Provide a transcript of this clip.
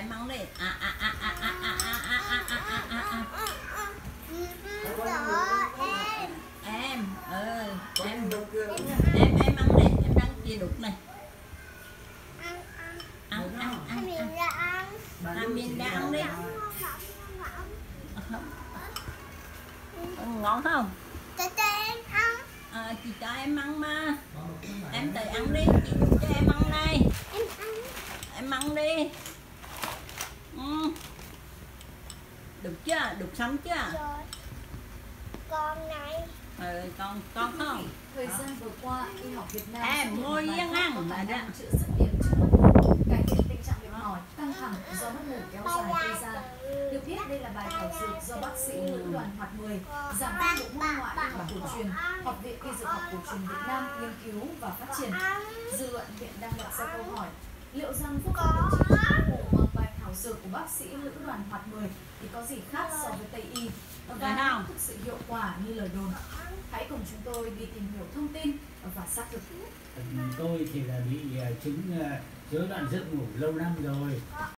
em ăn đi. Em em ăn đi, em ăn chia đục này. Ăn mình ra ăn đi. Ngon không? Chị cho em ăn mà. Em tự ăn đi, chị cho em ăn đây. Em ăn đi. Được chưa? Được xong chưa? Con này. Con không? Thời gian vừa qua, y học Việt Nam em ngồi yên ăn là là đó. chữa dứt điểm chứng mất ngủ, cải thiện tình trạng mệt mỏi, căng thẳng do mất ngủ kéo dài gây ra. Được biết đây là bài thảo dược do bác sĩ Lữ Đoàn Hoạt 10, giảng viên bộ môn ngoại y học cổ truyền, Học viện Y Dược học cổ truyền Việt Nam nghiên cứu và phát triển. Dư luận hiện đang đặt ra câu hỏi liệu rằng phương pháp điều trị chứng mất ngủ bằng bài thảo dược của bác sĩ Lữ Đoàn Hoạt 10 thì có gì khác so với Tây y và thực sự hiệu quả như lời đồn. Hãy cùng chúng tôi đi tìm hiểu thông tin và xác thực. Tôi thì là bị chứng rối loạn giấc ngủ lâu năm rồi.